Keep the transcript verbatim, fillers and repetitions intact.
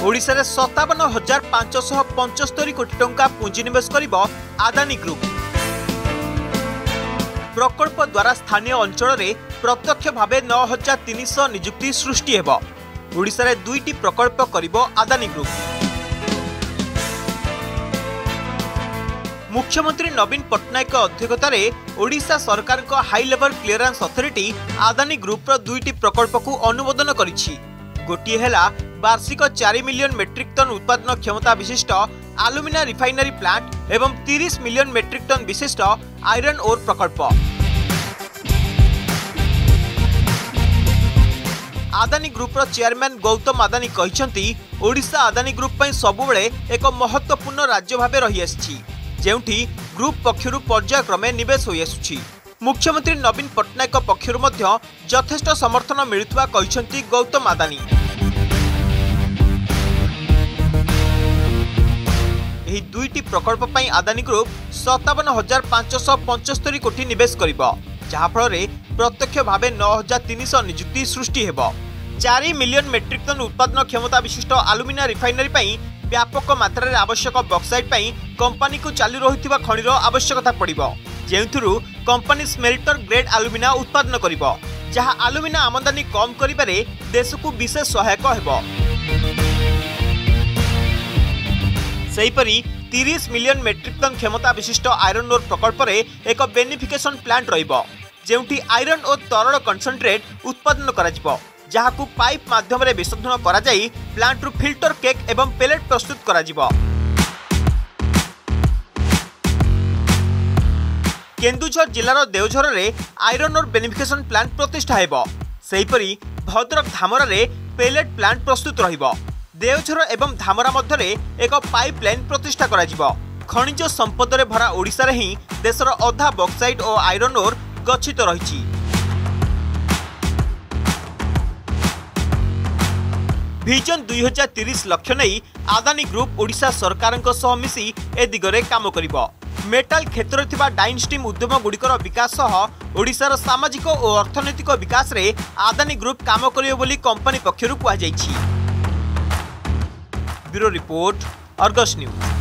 ओडिशा रे सत्तावन हजार पांचश पंचस्तरी कोटी टंका पुंजीनिवेश करिब आदानी ग्रुप। प्रकल्प द्वारा स्थानीय अंचल रे प्रत्यक्ष भावे नौ हजार तीन सौ नियुक्ति सृष्टि हेब। ओडिशा रे दुईटी प्रकल्प करिब आदानी ग्रुप। मुख्यमंत्री नवीन पट्टनायक अध्यक्षतार ओडिशा सरकार को high level clearance authority Adani group दुईटी प्रकल्प को अनुमोदन करिछि। गोटिए हेला वार्षिक चार मिलियन मेट्रिक टन उत्पादन क्षमता विशिष्ट आलुमिना रिफाइनरी प्लांट एवं तीस मिलियन मेट्रिक टन विशिष्ट आयरन ओर प्रकल्प। आदानी ग्रुप चेयरमैन गौतम आदानी कहिसंती ओडिशा आदानी ग्रुप पई सबुबेले एक महत्वपूर्ण राज्य भाबे रही आछि, जेउठी ग्रुप पक्षरु पर्यायक्रमे निवेश होई आसुछि। मुख्यमंत्री नवीन पट्टनायक पक्षरु मध्य यथेष्ट समर्थन मिलुथुवा कहिसंती गौतम आदानी। एही दुईटी प्रकल्प पई आदानी ग्रुप सत्तावन हजार पांचश पंचस्तरी कोटी निवेश करिब, जहा फल प्रत्यक्ष भावे नौ हजार तीन सौ नियुक्ति सृष्टि हेब। चार मिलियन मेट्रिक टन उत्पादन क्षमता विशिष्ट आलुमिना रिफाइनरी पई व्यापक मात्रा रे आवश्यक बक्साइट पई कंपनी को चालू रहिथिबा खनिर आवश्यकता पड़िबो, जेउथुरु कंपनी स्मेल्टर ग्रेड आलुमिना उत्पादन करिबो, जहा आलुमिना आमदानी कम करिबारे देश को विशेष सहायक हेबो। सेहीपरि तीस मिलियन मेट्रिक टन क्षमता विशिष्ट आयरन ओर प्रकल्प रे एक बेनिफिकेशन प्लांट रहिबो, जेउठी आयरन और तरल कंसंट्रेट उत्पादन कराजिबो, जहाकू पाइप माध्यम रे विशोधन करा जाई प्लांट रु फिल्टर केक एवं पेलेट प्रस्तुत कराजिबो। केन्दुझर जिलार देवझर रे आयरन और बेनिफिकेशन प्लांट प्रतिष्ठा हेबो। सेहीपरि भद्रक धामरा रे पेलेट प्लांट प्रस्तुत रहिबो। देवझर एवं धामरा मध्य एक पाइपलाइन प्रतिष्ठा कराजिबो। खनिज संपद रे भरा ओडिशा रे ही देशर अधा बक्साइट और आयरन ओर गच्छित रहिछि। विजन दुई हजार तीस लक्ष्य नहीं आदानी ग्रुप ओडिशा सरकार सह मिसी ए दिगरे काम करिबो। मेटाल क्षेत्र में डाइन स्ट्रीम उद्यम गुड़िकर विकास सह ओडिशार सामाजिक और अर्थनैतिक विकास रे आदानी ग्रुप काम करियो बोली कंपनी पक्षरु कुहा जायछि। Bureau report, Argus news.